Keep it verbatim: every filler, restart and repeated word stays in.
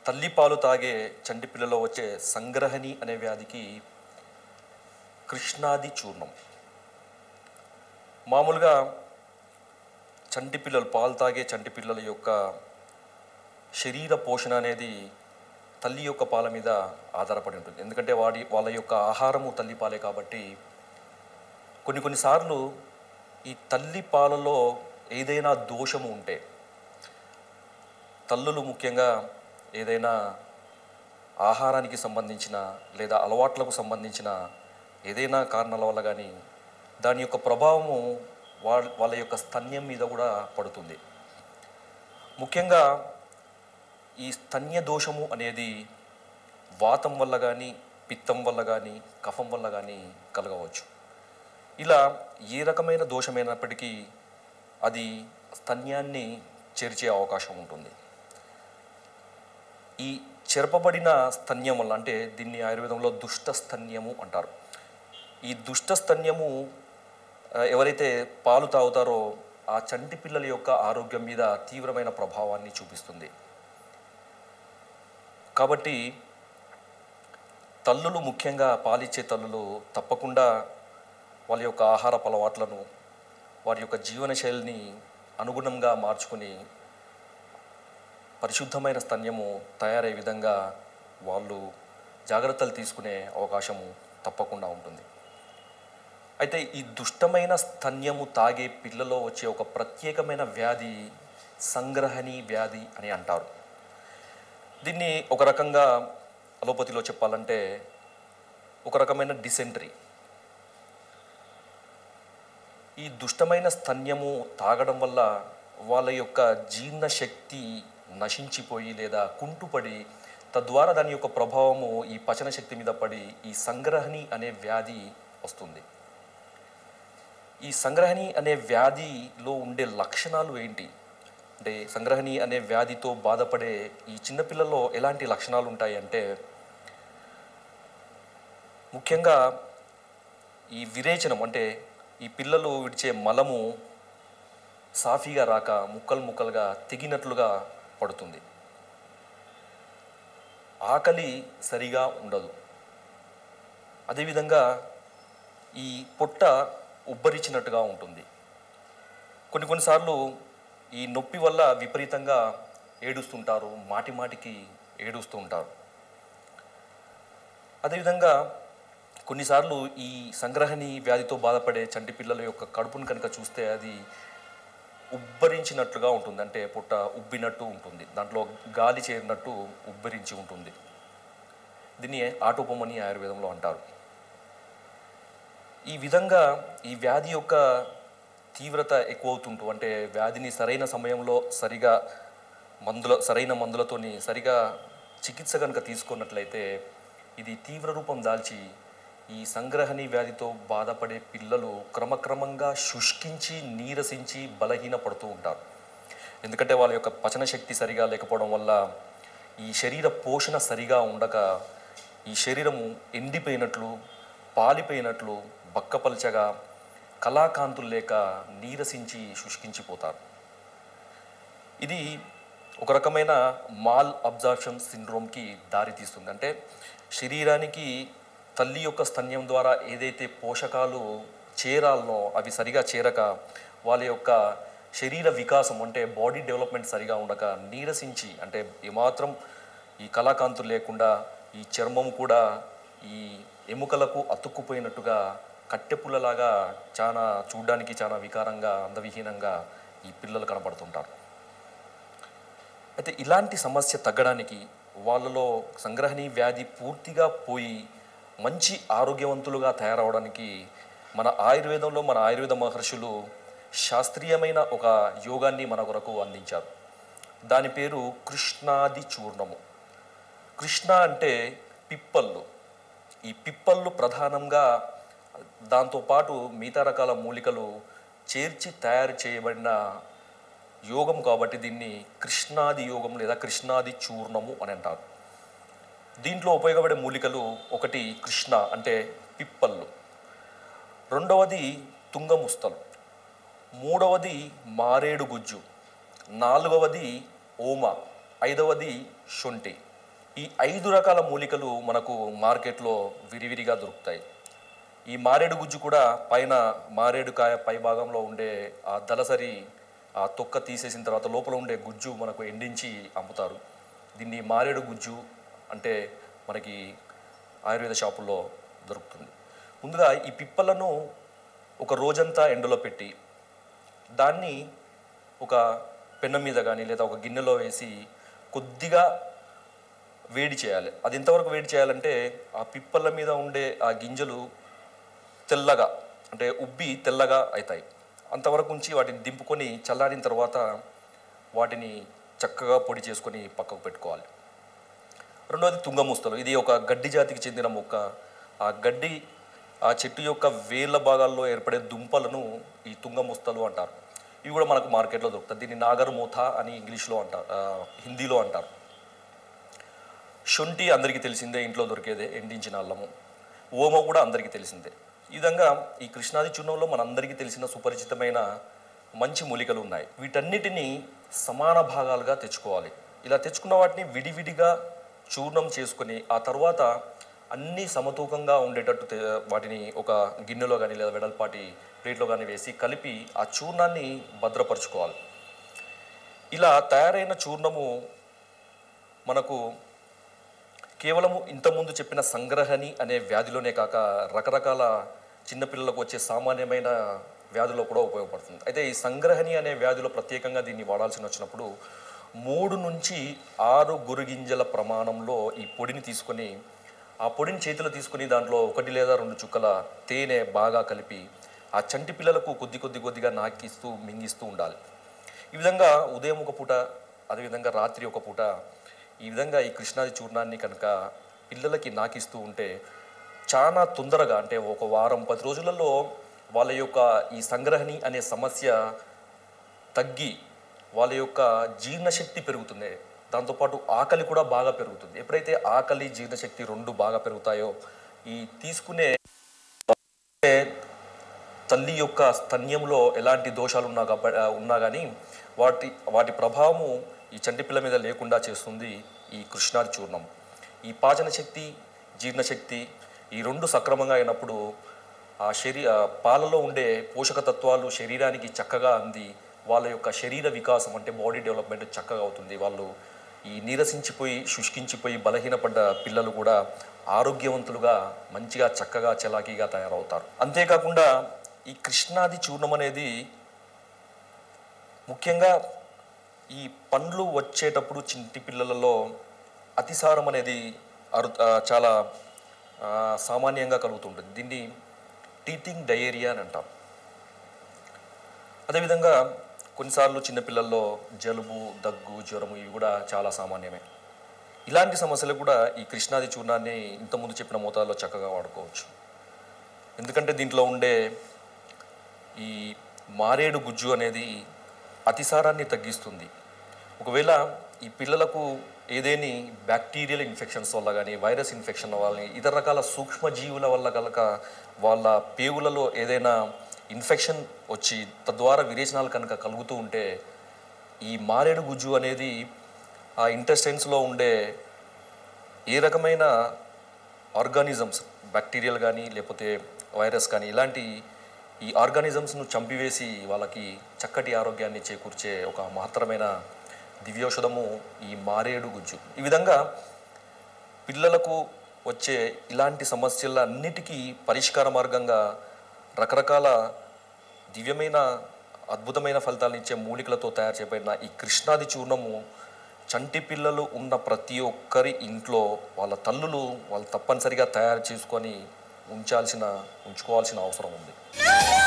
తల్లిపాలు తాగే చంటి పిల్లలో వచ్చే సంగ్రహణి అనే వ్యాధికి కృష్ణాది చూర్ణం. మామూలుగా చంటి పిల్లలు పాలు తాగే చంటి పిల్లల యొక్క శరీర పోషణ అనేది తల్లి యొక్క పాల మీద ఆధారపడి ఉంటుంది. ఎందుకంటే వాడి వాళ్ళ యొక్క ఆహారము తల్లి పాలే కాబట్టి కొన్ని కొన్నిసార్లు ఈ తల్లి పాలలో ఏదైనా దోషము ఉంటే, తల్లులు ముఖ్యంగా ఏదైనా ఆహారానికి సంబంధించిన లేదా అలవాట్లకు సంబంధించిన ఏదైనా కారణాల వల్ల కానీ దాని యొక్క ప్రభావము వాళ్ళ వాళ్ళ యొక్క స్తన్యం మీద కూడా పడుతుంది. ముఖ్యంగా ఈ స్తన్య దోషము అనేది వాతం వల్ల కానీ, పిత్తం వల్ల కానీ, కఫం వల్ల కానీ కలగవచ్చు. ఇలా ఏ రకమైన దోషమైనప్పటికీ అది స్తన్యాన్ని చేర్చే అవకాశం ఉంటుంది. ఈ చెరపబడిన స్తన్యం వల్ల, అంటే దీన్ని ఆయుర్వేదంలో దుష్ట స్తన్యము అంటారు. ఈ దుష్ట స్తన్యము ఎవరైతే పాలు తాగుతారో ఆ చంటి పిల్లల యొక్క ఆరోగ్యం మీద తీవ్రమైన ప్రభావాన్ని చూపిస్తుంది. కాబట్టి తల్లులు, ముఖ్యంగా పాలిచ్చే తల్లులు తప్పకుండా వాళ్ళ యొక్క ఆహార అలవాట్లను, వారి యొక్క జీవనశైలిని అనుగుణంగా మార్చుకుని పరిశుద్ధమైన స్తన్యము తయారయ్యే విధంగా వాళ్ళు జాగ్రత్తలు తీసుకునే అవకాశము తప్పకుండా ఉంటుంది. అయితే ఈ దుష్టమైన స్తన్యము తాగే పిల్లలో వచ్చే ఒక ప్రత్యేకమైన వ్యాధి సంగ్రహణి వ్యాధి అని అంటారు. దీన్ని ఒక రకంగా అలోపతిలో చెప్పాలంటే ఒక రకమైన డిసెంటరీ. ఈ దుష్టమైన స్తన్యము తాగడం వల్ల వాళ్ళ యొక్క జీర్ణశక్తి నశించిపోయి లేదా కుంటుపడి, తద్వారా దాని యొక్క ప్రభావము ఈ పచన శక్తి మీద పడి ఈ సంగ్రహణి అనే వ్యాధి వస్తుంది. ఈ సంగ్రహణి అనే వ్యాధిలో ఉండే లక్షణాలు ఏంటి అంటే, సంగ్రహణి అనే వ్యాధితో బాధపడే ఈ చిన్నపిల్లల్లో ఎలాంటి లక్షణాలు ఉంటాయి అంటే, ముఖ్యంగా ఈ విరేచనం, అంటే ఈ పిల్లలు విడిచే మలము సాఫీగా రాక ముక్కలు ముక్కలుగా తెగినట్లుగా పడుతుంది. ఆకలి సరిగా ఉండదు. అదేవిధంగా ఈ పొట్ట ఉబ్బరించినట్టుగా ఉంటుంది. కొన్ని కొన్నిసార్లు ఈ నొప్పి వల్ల విపరీతంగా ఏడుస్తుంటారు, మాటి మాటికి ఏడుస్తూ ఉంటారు. అదేవిధంగా కొన్నిసార్లు ఈ సంగ్రహణి వ్యాధితో బాధపడే చంటి పిల్లల యొక్క కడుపును కనుక చూస్తే అది ఉబ్బరించినట్లుగా ఉంటుంది. అంటే పొట్ట ఉబ్బినట్టు ఉంటుంది, దాంట్లో గాలి చేరినట్టు ఉబ్బరించి ఉంటుంది. దీన్ని ఆటోపమని ఆయుర్వేదంలో అంటారు. ఈ విధంగా ఈ వ్యాధి యొక్క తీవ్రత ఎక్కువ అవుతుంటూ, అంటే వ్యాధిని సరైన సమయంలో సరిగా మందుల సరైన మందులతోని సరిగా చికిత్స కనుక తీసుకున్నట్లయితే ఇది తీవ్ర రూపం దాల్చి ఈ సంగ్రహణి వ్యాధితో బాధపడే పిల్లలు క్రమక్రమంగా శుష్కించి, నీరసించి, బలహీన పడుతూ ఉంటారు. ఎందుకంటే వాళ్ళ యొక్క పచన శక్తి సరిగా లేకపోవడం వల్ల, ఈ శరీర పోషణ సరిగా ఉండక ఈ శరీరము ఎండిపోయినట్లు, పాలిపోయినట్లు, బక్కపల్చగా, కళాకాంతులు లేక నీరసించి శుష్కించిపోతారు. ఇది ఒక రకమైన మాల్ అబ్జార్ప్షన్ సిండ్రోమ్కి దారితీస్తుంది. అంటే శరీరానికి తల్లి యొక్క స్తన్యం ద్వారా ఏదైతే పోషకాలు చేరాలనో అవి సరిగా చేరక వాళ్ళ యొక్క శరీర వికాసం, అంటే బాడీ డెవలప్మెంట్ సరిగా ఉండక నీరసించి, అంటే ఏమాత్రం ఈ కళాకాంతులు లేకుండా ఈ చర్మం కూడా ఈ ఎముకలకు అతుక్కుపోయినట్టుగా కట్టెపుల్లలాగా చాలా చూడడానికి చాలా వికారంగా, అందవిహీనంగా ఈ పిల్లలు కనపడుతుంటారు. అయితే ఇలాంటి సమస్య తగ్గడానికి, వాళ్ళలో సంగ్రహణి వ్యాధి పూర్తిగా పోయి మంచి ఆరోగ్యవంతులుగా తయారవడానికి మన ఆయుర్వేదంలో మన ఆయుర్వేద మహర్షులు శాస్త్రీయమైన ఒక యోగాన్ని మన కొరకు అందించారు. దాని పేరు కృష్ణాది చూర్ణము. కృష్ణ అంటే పిప్పళ్ళు. ఈ పిప్పళ్ళు ప్రధానంగా, దాంతోపాటు మిగతా రకాల మూలికలు చేర్చి తయారు చేయబడిన యోగం కాబట్టి దీన్ని కృష్ణాది యోగం లేదా కృష్ణాది చూర్ణము అని అంటారు. దీంట్లో ఉపయోగపడే మూలికలు ఒకటి కృష్ణ అంటే పిప్పళ్ళు, రెండవది తుంగముస్తలు, మూడవది మారేడు గుజ్జు, నాలుగవది ఓమ, ఐదవది శొంఠి. ఈ ఐదు రకాల మూలికలు మనకు మార్కెట్లో విరివిరిగా దొరుకుతాయి. ఈ మారేడు గుజ్జు కూడా పైన మారేడుకాయ పై భాగంలో ఉండే ఆ దళసరి ఆ తొక్క తీసేసిన తర్వాత లోపల ఉండే గుజ్జు మనకు ఎండించి అమ్ముతారు. దీన్ని మారేడు గుజ్జు అంటే మనకి ఆయుర్వేద షాపుల్లో దొరుకుతుంది. ముందుగా ఈ పిప్పలను ఒక రోజంతా ఎండలో పెట్టి దాన్ని ఒక పెన్నం మీద కానీ లేదా ఒక గిన్నెలో వేసి కొద్దిగా వేడి చేయాలి. అది ఎంతవరకు వేడి చేయాలంటే ఆ పిప్పల మీద ఉండే ఆ గింజలు తెల్లగా అంటే ఉబ్బి తెల్లగా అవుతాయి. అంతవరకు ఉంచి వాటిని దింపుకొని చల్లారిన తర్వాత వాటిని చక్కగా పొడి చేసుకొని పక్కకు పెట్టుకోవాలి. రెండవది తుంగముస్తలు. ఇది ఒక గడ్డి జాతికి చెందిన మొక్క. ఆ గడ్డి ఆ చెట్టు యొక్క వేళ్ళ భాగాల్లో ఏర్పడే దుంపలను ఈ తుంగముస్తలు అంటారు. ఇవి కూడా మనకు మార్కెట్లో దొరుకుతాయి. దీన్ని నాగర్మూథ అని ఇంగ్లీష్లో అంటారు, హిందీలో అంటారు. శొంఠి అందరికీ తెలిసిందే, ఇంట్లో దొరికేదే ఎండించిన అల్లము. ఓమ కూడా అందరికీ తెలిసిందే. ఈ విధంగా ఈ కృష్ణాది చూర్ణంలో మనందరికీ తెలిసిన సుపరిచితమైన మంచి మూలికలు ఉన్నాయి. వీటన్నిటినీ సమాన భాగాలుగా తెచ్చుకోవాలి. ఇలా తెచ్చుకున్న వాటిని విడివిడిగా చూర్ణం చేసుకొని ఆ తర్వాత అన్నీ సమతూకంగా ఉండేటట్టు వాటిని ఒక గిన్నెలో కానీ లేదా వెడల్పాటి ప్లేట్లో కానీ వేసి కలిపి ఆ చూర్ణాన్ని భద్రపరచుకోవాలి. ఇలా తయారైన చూర్ణము మనకు కేవలము ఇంతకుముందు చెప్పిన సంగ్రహణి అనే వ్యాధిలోనే కాక రకరకాల చిన్నపిల్లలకు వచ్చే సామాన్యమైన వ్యాధిలో కూడా ఉపయోగపడుతుంది. అయితే ఈ సంగ్రహణి అనే వ్యాధిలో ప్రత్యేకంగా దీన్ని వాడాల్సి వచ్చినప్పుడు మూడు నుంచి ఆరు గురుగింజల ప్రమాణంలో ఈ పొడిని తీసుకొని ఆ పొడిని చేతిలో తీసుకుని దాంట్లో ఒకటి లేదా రెండు చుక్కల తేనె బాగా కలిపి ఆ చంటి పిల్లలకు కొద్ది కొద్ది కొద్దిగా నాకిస్తూ మింగిస్తూ ఉండాలి. ఈ విధంగా ఉదయం ఒక పూట, అదేవిధంగా రాత్రి ఒక పూట ఈ విధంగా ఈ కృష్ణాది చూర్ణాన్ని కనుక పిల్లలకి నాకిస్తూ ఉంటే చాలా తొందరగా అంటే ఒక వారం పది రోజులలో వాళ్ళ యొక్క ఈ సంగ్రహణి అనే సమస్య తగ్గి వాళ్ళ యొక్క జీర్ణశక్తి పెరుగుతుంది. దాంతోపాటు ఆకలి కూడా బాగా పెరుగుతుంది. ఎప్పుడైతే ఆకలి జీర్ణశక్తి రెండు బాగా పెరుగుతాయో ఈ తీసుకునే తల్లి యొక్క స్తన్యంలో ఎలాంటి దోషాలు ఉన్నా ఉన్నా కానీ వాటి వాటి ప్రభావము ఈ చంటి పిల్ల మీద లేకుండా చేస్తుంది ఈ కృష్ణాది చూర్ణం. ఈ పాచన శక్తి, జీర్ణశక్తి ఈ రెండు సక్రమంగా అయినప్పుడు ఆ శరీ పాలలో ఉండే పోషక తత్వాలు శరీరానికి చక్కగా అంది వాళ్ళ యొక్క శరీర వికాసం అంటే బాడీ డెవలప్మెంట్ చక్కగా అవుతుంది. వాళ్ళు ఈ నీరసించిపోయి శుష్కించిపోయి బలహీనపడ్డ పిల్లలు కూడా ఆరోగ్యవంతులుగా మంచిగా చక్కగా చలాకీగా తయారవుతారు. అంతేకాకుండా ఈ కృష్ణాది చూర్ణం అనేది ముఖ్యంగా ఈ పండ్లు వచ్చేటప్పుడు చింటి పిల్లలలో అతిసారం అనేది అరు చాలా సామాన్యంగా కలుగుతుంటుంది. దీన్ని టీతింగ్ డయేరియా అని అంటాం. అదేవిధంగా కొన్నిసార్లు చిన్నపిల్లల్లో జలుబు, దగ్గు, జ్వరము ఇవి కూడా చాలా సామాన్యమే. ఇలాంటి సమస్యలు కూడా ఈ కృష్ణాది చూర్ణాన్ని ఇంతకుముందు చెప్పిన మోతాదులో చక్కగా వాడుకోవచ్చు. ఎందుకంటే దీంట్లో ఉండే ఈ మారేడు గుజ్జు అనేది అతిసారాన్ని తగ్గిస్తుంది. ఒకవేళ ఈ పిల్లలకు ఏదేని బ్యాక్టీరియల్ ఇన్ఫెక్షన్స్ వల్ల కానీ వైరస్ ఇన్ఫెక్షన్ వల్ల ఇతర రకాల సూక్ష్మజీవుల వల్ల కనుక వాళ్ళ పేగులలో ఏదైనా ఇన్ఫెక్షన్ వచ్చి తద్వారా విరేచనాలు కనుక కలుగుతూ ఉంటే ఈ మారేడు గుజ్జు అనేది ఆ ఇంటెస్టైన్స్లో ఉండే ఏ రకమైన ఆర్గానిజమ్స్ బ్యాక్టీరియల్ కానీ లేకపోతే వైరస్ కానీ ఇలాంటి ఈ ఆర్గానిజమ్స్ను చంపివేసి వాళ్ళకి చక్కటి ఆరోగ్యాన్ని చేకూర్చే ఒక మహత్తరమైన దివ్యౌషధము ఈ మారేడు గుజ్జు. ఈ విధంగా పిల్లలకు వచ్చే ఇలాంటి సమస్యలన్నిటికీ పరిష్కార మార్గంగా రకరకాల దివ్యమైన అద్భుతమైన ఫలితాలను ఇచ్చే మూలికలతో తయారు చేయబడిన ఈ కృష్ణాది చూర్ణము చంటి పిల్లలు ఉన్న ప్రతి ఒక్కరి ఇంట్లో వాళ్ళ తల్లులు వాళ్ళు తప్పనిసరిగా తయారు చేసుకొని ఉంచాల్సిన ఉంచుకోవాల్సిన అవసరం ఉంది.